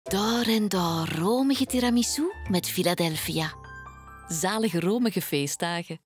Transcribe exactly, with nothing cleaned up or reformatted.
Daar en daar romige tiramisu met Philadelphia. Zalige romige feestdagen.